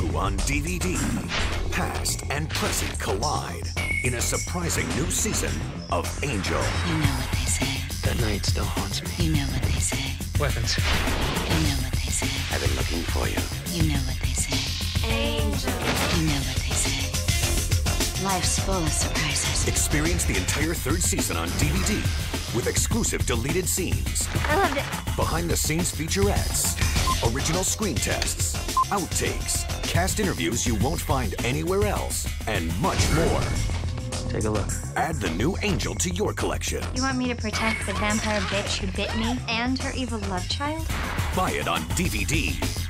on DVD. Past and present collide in a surprising new season of Angel. You know what they say. That night still haunts me. You know what they say. Weapons. You know what they say. I've been looking for you. You know what they say. Angel. You know what they say. Life's full of surprises. Experience the entire third season on DVD with exclusive deleted scenes, I loved it. behind-the-scenes featurettes, original screen tests, outtakes, cast interviews you won't find anywhere else, and much more. Take a look. Add the new Angel to your collection. You want me to protect the vampire bitch who bit me and her evil love child? Buy it on DVD.